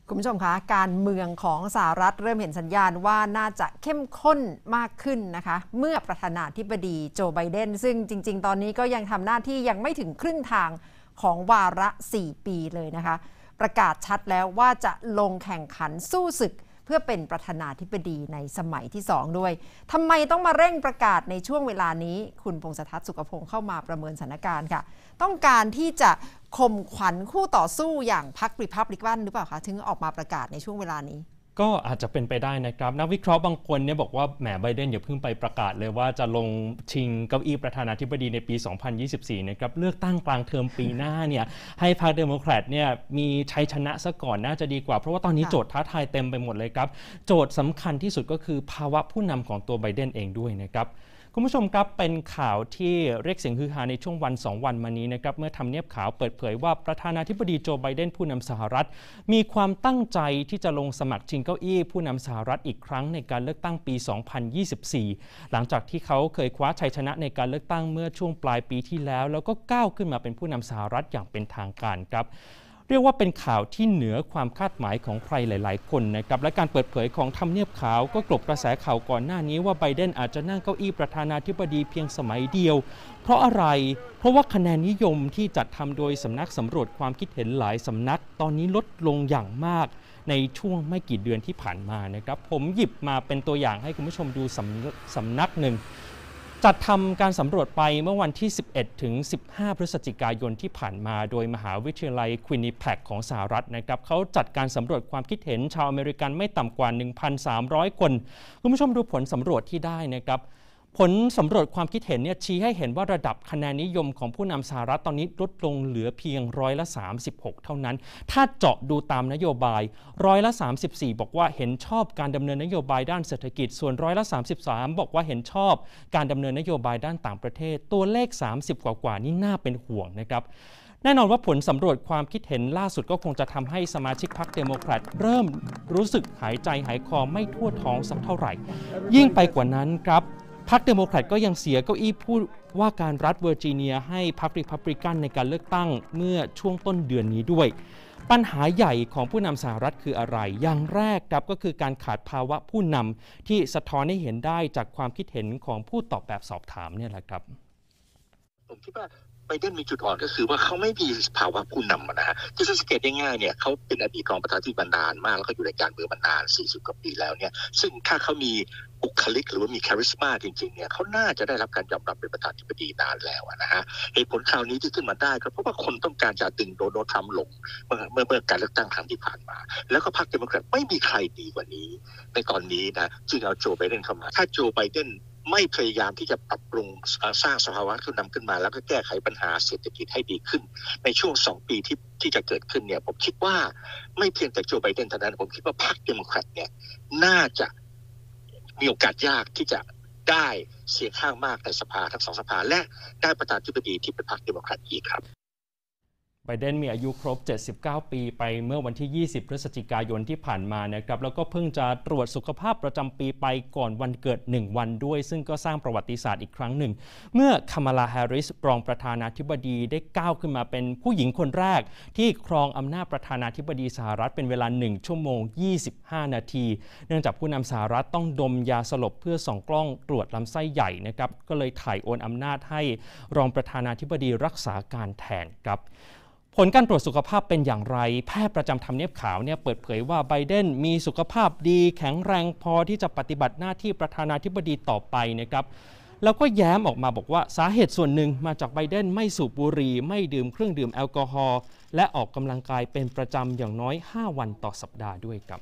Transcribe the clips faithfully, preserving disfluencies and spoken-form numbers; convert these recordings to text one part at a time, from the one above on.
คุณผู้ชมคะการเมืองของสหรัฐเริ่มเห็นสัญญาณว่าน่าจะเข้มข้นมากขึ้นนะคะเมื่อประธานาธิบดีโจไบเดนซึ่งจริงๆตอนนี้ก็ยังทำหน้าที่ยังไม่ถึงครึ่งทางของวาระสี่ปีเลยนะคะประกาศชัดแล้วว่าจะลงแข่งขันสู้ศึกเพื่อเป็นประธานาธิบดีในสมัยที่สองด้วยทำไมต้องมาเร่งประกาศในช่วงเวลานี้คุณพงษ์ทัศน์สุขพงษ์เข้ามาประเมินสถานการณ์ค่ะต้องการที่จะข่มขวัญคู่ต่อสู้อย่างพรรครีพับลิกันหรือเปล่าคะถึงออกมาประกาศในช่วงเวลานี้ก็อาจจะเป็นไปได้นะครับนักวิเคราะห์บางคนเนี่ยบอกว่าแหมไบเดนอย่าเพิ่งไปประกาศเลยว่าจะลงชิงเก้าอี้ประธานาธิบดีในปี สองพันยี่สิบสี่ นะครับเลือกตั้งกลางเทอมปีหน้าเนี่ยให้พรรคเดโมแครตเนี่ยมีชัยชนะซะก่อนน่าจะดีกว่าเพราะว่าตอนนี้โจทย์ท้าทายเต็มไปหมดเลยครับโจทย์สำคัญที่สุดก็คือภาวะผู้นำของตัวไบเดนเองด้วยนะครับคุณผู้ชมครับเป็นข่าวที่เรียกเสียงฮือฮาในช่วงวันสองวันมานี้นะครับเมื่อทำเนียบขาวเปิดเผยว่าประธานาธิบดีโจไบเดนผู้นำสหรัฐมีความตั้งใจที่จะลงสมัครชิงเก้าอี้ผู้นำสหรัฐอีกครั้งในการเลือกตั้งปี สองพันยี่สิบสี่ หลังจากที่เขาเคยคว้าชัยชนะในการเลือกตั้งเมื่อช่วงปลายปีที่แล้วแล้วก็ก้าวขึ้นมาเป็นผู้นำสหรัฐอย่างเป็นทางการครับเรียกว่าเป็นข่าวที่เหนือความคาดหมายของใครหลายๆคนนะครับและการเปิดเผยของทำเนียบขาวก็กลบกระแสข่าวก่อนหน้านี้ว่าไบเดนอาจจะนั่งเก้าอี้ประธานาธิบดีเพียงสมัยเดียวเพราะอะไรเพราะว่าคะแนนนิยมที่จัดทำโดยสำนักสำรวจความคิดเห็นหลายสำนักตอนนี้ลดลงอย่างมากในช่วงไม่กี่เดือนที่ผ่านมานะครับผมหยิบมาเป็นตัวอย่างให้คุณผู้ชมดูสำสำนักหนึ่งจัดทำการสำรวจไปเมื่อวันที่ สิบเอ็ดถึงสิบห้า พฤศจิกายนที่ผ่านมาโดยมหาวิทยาลัยควินนิแพคของสหรัฐนะครับเขาจัดการสำรวจความคิดเห็นชาวอเมริกันไม่ต่ำกว่า หนึ่งพันสามร้อย คนคุณผู้ชมดูผลสำรวจที่ได้นะครับผลสำรวจความคิดเห็นเนี่ยชี้ให้เห็นว่าระดับคะแนนนิยมของผู้นำสหรัฐตอนนี้ลดลงเหลือเพียงร้อยละสามสิบหกเท่านั้นถ้าเจาะดูตามนโยบายร้อยละสามสิบสี่บอกว่าเห็นชอบการดำเนินนโยบายด้านเศรษฐกิจส่วนร้อยละสามสิบสามบอกว่าเห็นชอบการดำเนินนโยบายด้านต่างประเทศตัวเลขสามสิบกว่าๆนี่น่าเป็นห่วงนะครับแน่นอนว่าผลสำรวจความคิดเห็นล่าสุดก็คงจะทำให้สมาชิกพรรคเดโมแครตเริ่มรู้สึกหายใจหายคอไม่ทั่วท้องสักเท่าไหร่ยิ่งไปกว่านั้นครับพรรคเดโมแครตก็ยังเสียเก้าอี้ผู้ว่าการรัฐเวอร์จิเนียให้พรรครีพับลิกันในการเลือกตั้งเมื่อช่วงต้นเดือนนี้ด้วยปัญหาใหญ่ของผู้นำสหรัฐคืออะไรอย่างแรกครับก็คือการขาดภาวะผู้นำที่สะท้อนให้เห็นได้จากความคิดเห็นของผู้ตอบแบบสอบถามเนี่ยแหละครับผมคิดว่าไบเดนมีจุดอ่อนก็คือว่าเขาไม่มีภาวะผู้นำนะฮะที่สังเกตได้ง่ายเนี่ยเขาเป็นอดีตรองประธานาธิบดีนานมากแล้วก็อยู่ในการเมืองมานานสี่สิบกว่าปีแล้วเนี่ยซึ่งถ้าเขามีบุคลิกหรือว่ามีคาริสมาจริงๆเนี่ยเขาน่าจะได้รับการยอมรับเป็นประธานาธิบดีนานแล้วนะฮะเหตุผลคราวนี้ที่ขึ้นมาได้ก็เพราะว่าคนต้องการจะดึงโดนัลด์ทรัมป์ลงเมื่อเมื่อเมื่อการเลือกตั้งครั้งที่ผ่านมาแล้วก็พรรคเดโมแครตไม่มีใครดีกว่านี้ในตอนนี้นะจึงเอาโจไบเดนเข้ามาถ้าโจไบเดนไม่พยายามที่จะปรับปรุงสร้างสภาวะผู้นำขึ้นมาแล้วก็แก้ไขปัญหาเศรษฐกิจให้ดีขึ้นในช่วงสองปีที่ที่จะเกิดขึ้นเนี่ยผมคิดว่าไม่เพียงแต่โจไบเดนเท่านั้นผมคิดว่าพรรคเดโมแครตเนี่ยน่าจะมีโอกาสยากที่จะได้เสียงข้างมากในสภาทั้งสองสภาและได้ประธานาธิบดีที่เป็นพรรคเดโมแครตอีกครับไบเดนมีอายุครบเจ็ดสิบเก้าปีไปเมื่อวันที่ยี่สิบพฤศจิกายนที่ผ่านมานะครับแล้วก็เพิ่งจะตรวจสุขภาพประจำปีไปก่อนวันเกิดหนึ่งวันด้วยซึ่งก็สร้างประวัติศาสตร์อีกครั้งหนึ่งเมื่อคามาลาแฮร์ริสรองประธานาธิบดีได้ก้าวขึ้นมาเป็นผู้หญิงคนแรกที่ครองอำนาจประธานาธิบดีสหรัฐเป็นเวลาหนึ่งชั่วโมงยี่สิบห้านาทีเนื่องจากผู้นำสหรัฐต้องดมยาสลบเพื่อส่องกล้องตรวจลำไส้ใหญ่นะครับก็เลยถ่ายโอนอำนาจให้รองประธานาธิบดีรักษาการแทนครับผลการตรวจสุขภาพเป็นอย่างไรแพทย์ประจำทำเนียบขาวเนี่ยเปิดเผยว่าไบเดนมีสุขภาพดีแข็งแรงพอที่จะปฏิบัติหน้าที่ประธานาธิบดีต่อไปนะครับแล้วก็แย้มออกมาบอกว่าสาเหตุส่วนหนึ่งมาจากไบเดนไม่สูบบุหรี่ไม่ดื่มเครื่องดื่มแอลกอฮอล์และออกกำลังกายเป็นประจำอย่างน้อยห้าวันต่อสัปดาห์ด้วยครับ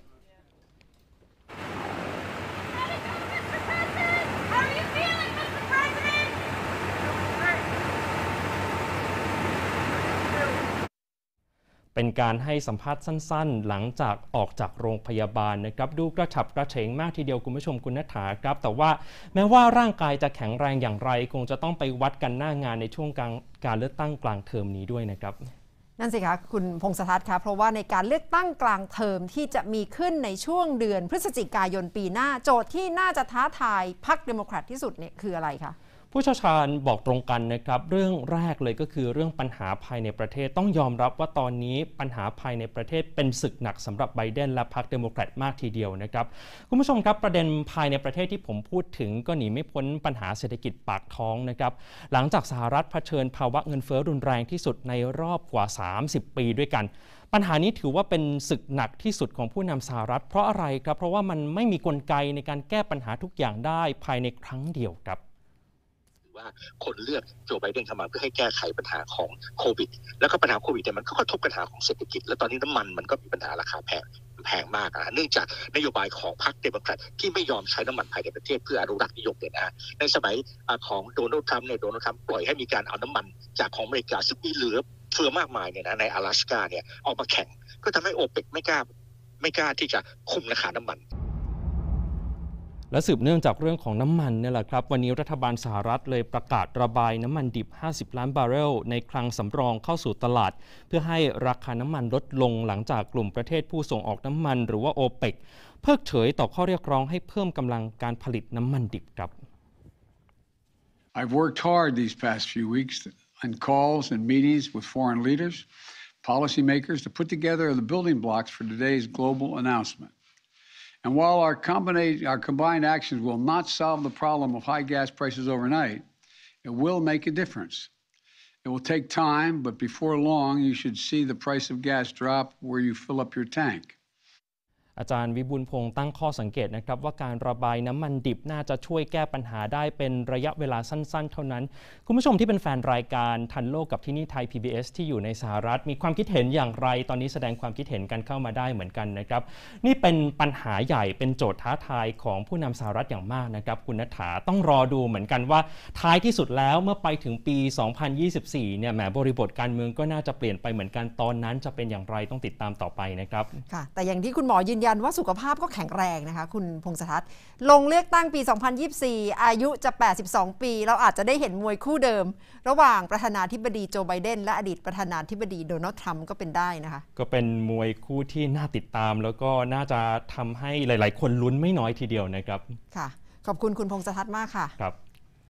เป็นการให้สัมภาษณ์สั้นๆหลังจากออกจากโรงพยาบาลนะครับดูกระฉับกระเฉงมากทีเดียวคุณผู้ชมคุณณฐาครับแต่ว่าแม้ว่าร่างกายจะแข็งแรงอย่างไรคงจะต้องไปวัดกันหน้างานในช่วงการการเลือกตั้งกลางเทอมนี้ด้วยนะครับนั่นสิคะคุณพงษ์ทัศน์คะเพราะว่าในการเลือกตั้งกลางเทอมที่จะมีขึ้นในช่วงเดือนพฤศจิกายนปีหน้าโจทย์ที่น่าจะท้าทายพรรคเดโมแครตที่สุดเนี่ยคืออะไรคะผู้เชี่ยวชาญบอกตรงกันนะครับเรื่องแรกเลยก็คือเรื่องปัญหาภายในประเทศต้องยอมรับว่าตอนนี้ปัญหาภายในประเทศเป็นศึกหนักสำหรับไบเดนและพรรคเดโมแครตมากทีเดียวนะครับคุณผู้ชมครับประเด็นภายในประเทศที่ผมพูดถึงก็หนีไม่พ้นปัญหาเศรษฐกิจปากท้องนะครับหลังจากสหรัฐเผชิญภาวะเงินเฟ้อรุนแรงที่สุดในรอบกว่าสามสิบปีด้วยกันปัญหานี้ถือว่าเป็นศึกหนักที่สุดของผู้นำสหรัฐเพราะอะไรครับเพราะว่ามันไม่มีกลไกในการแก้ปัญหาทุกอย่างได้ภายในครั้งเดียวครับว่าคนเลือกโจไบเดนเข้ามาเพื่อให้แก้ไขปัญหาของโควิดแล้วก็ปัญหาโควิดเนี่ยมันก็กระทบปัญหาของเศรษฐกิจและตอนนี้น้ำมันมันก็มีปัญหาราคาแพงแพงมากนะเนื่องจากนโยบายของพรรคเดโมแครตที่ไม่ยอมใช้น้ำมันภายในประเทศเพื่ออนุรักษ์นิยมเนี่ยนะในสมัยของโดนัลด์ทรัมป์เนี่ยโดนัลด์ทรัมป์ปล่อยให้มีการเอาน้ำมันจากของอเมริกาซึ่งมีเหลือเฟือมากมายเนี่ยนะใน阿拉斯加เนี่ยออกมาแข่งก็ทำให้โอเปกไม่กล้าไม่กล้าที่จะคุมราคาน้ำมันและสืบเนื่องจากเรื่องของน้ำมันนี่แหละครับวันนี้รัฐบาลสหรัฐเลยประกาศระบายน้ำมันดิบห้าสิบล้านบาร์เรลในคลังสำรองเข้าสู่ตลาดเพื่อให้ราคาน้ำมันลดลงหลังจากกลุ่มประเทศผู้ส่งออกน้ำมันหรือว่าโอเปกเพิกเฉยต่อข้อเรียกร้องให้เพิ่มกำลังการผลิตน้ำมันดิบครับ I've worked hard these past few weeks on calls and meetings with foreign leaders, policymakers to put together the building blocks for today's global announcement.And while our, our combined actions will not solve the problem of high gas prices overnight, it will make a difference. It will take time, but before long, you should see the price of gas drop where you fill up your tank. อาจารย์วิบูลย์พงษ์ตั้งข้อสังเกตนะครับว่าการระบายน้ำมันดิบน่าจะช่วยแก้ปัญหาได้เป็นระยะเวลาสั้นๆเท่านั้นคุณผู้ชมที่เป็นแฟนรายการทันโลกกับที่นี่ไทย พี บี เอส ที่อยู่ในสหรัฐมีความคิดเห็นอย่างไรตอนนี้แสดงความคิดเห็นกันเข้ามาได้เหมือนกันนะครับนี่เป็นปัญหาใหญ่เป็นโจทย์ท้าทายของผู้นำสหรัฐอย่างมากนะครับคุณณัฐฐาต้องรอดูเหมือนกันว่าท้ายที่สุดแล้วเมื่อไปถึงปีสองพันยี่สิบสี่เนี่ยแหมบริบทการเมืองก็น่าจะเปลี่ยนไปเหมือนกันตอนนั้นจะเป็นอย่างไรต้องติดตามต่อไปนะครับค่ะแต่อย่างที่คุณหมอยืนยันว่าสุขภาพก็แข็งแรงนะคะคุณพงษ์ทัศน์ลงเลือกตั้งปีสองพันยี่สิบสี่อายุจะแปดสิบสองปีเราอาจจะได้เห็นมวยคู่เดิมระหว่างประธานาธิบดีโจไบเดนและอดีตประธานาธิบดีโดนัลด์ทรัมป์ก็เป็นได้นะคะก็เป็นมวยคู่ที่น่าติดตามแล้วก็น่าจะทำให้หลายๆคนลุ้นไม่น้อยทีเดียวนะครับค่ะขอบคุณคุณพงษ์ทัศน์มากค่ะครับ